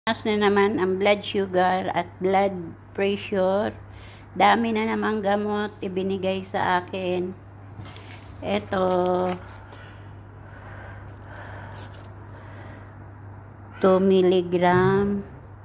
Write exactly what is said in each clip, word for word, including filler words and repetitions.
Taas na naman ang blood sugar at blood pressure. Dami na namang gamot ibinigay sa akin. Ito, two milligram.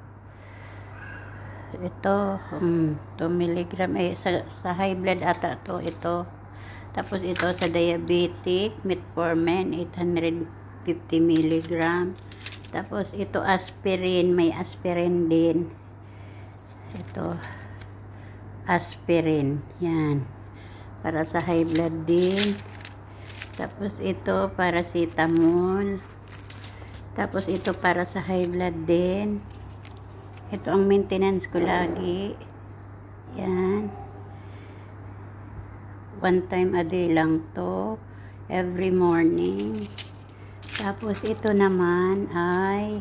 Ito, um, two milligram. Eh, sa, sa high blood ata to, ito. Tapos ito sa diabetic, metformin, eight hundred fifty milligram. Tapos ito aspirin, may aspirin din. Ito, aspirin. Yan. Para sa high blood din. Tapos ito, paracetamol. Tapos ito para sa high blood din. Ito ang maintenance ko lagi. Yan. One time a day lang to. Every morning. Tapos ito naman ay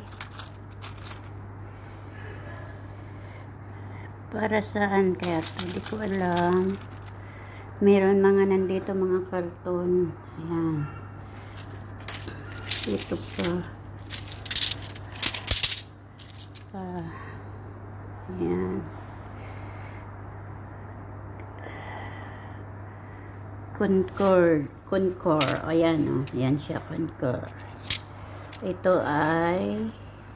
para saan kaya ito? Hindi ko alam. Meron mga nandito mga karton. Ayan. Ito pa. Pa. Ayan. Concord. Concord. Ayan o. Oh. Ayan siya. Concord. Ito ay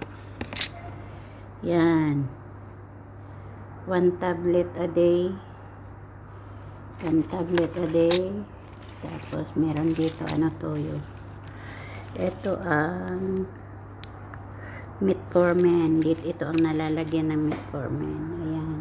yan. One tablet a day. One tablet a day. Tapos meron dito ano toyo. Ito ang metformin. Dito ito ang nalalagyan ng metformin. Ayan.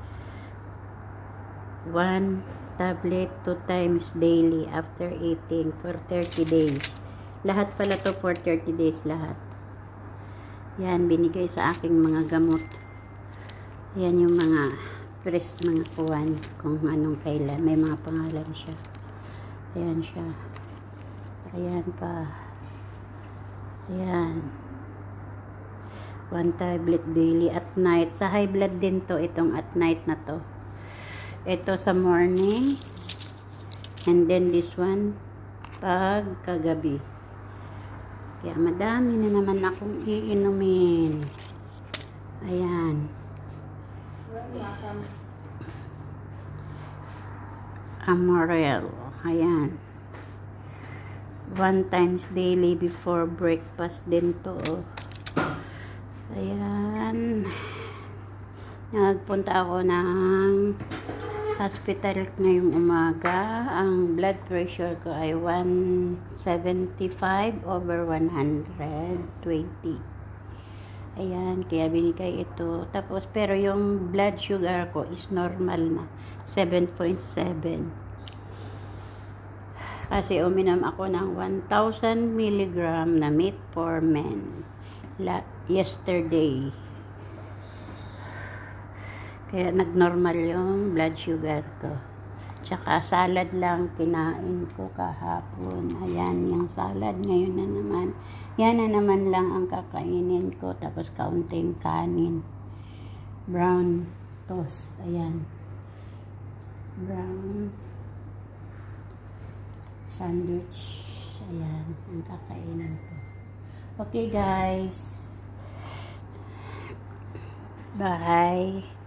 One tablet two times daily after eating for thirty days. Lahat pala to for thirty days lahat. Yan, binigay sa aking mga gamot. Yan yung mga fresh mga kuwan kung anong kailan. May mga pangalan siya. Ayan siya. Ayan pa. Ayan. One tablet daily at night. Sa high blood din to. Itong at night na to. Ito sa morning. And then this one pag kagabi. Kaya madami na naman akong iinumin. Ayan. Amorel. Ayan. One times daily before breakfast din to. Ayan. Nagpunta ako ng hospital ngayong umaga. Ang blood pressure ko ay one seventy-five over one hundred twenty. Ayan, kaya binigay ito. Tapos, pero yung blood sugar ko is normal na. seven point seven. Kasi uminom ako ng one thousand milligram na metformin yesterday. Kaya nagnormal yung blood sugar ko. Tsaka salad lang kinain ko kahapon. Ayan, yung salad ngayon na naman. Yan na naman lang ang kakainin ko. Tapos kaunting kanin. Brown toast. Ayan. Brown sandwich. Ayan, ang kakainin ko. Okay guys. Bye.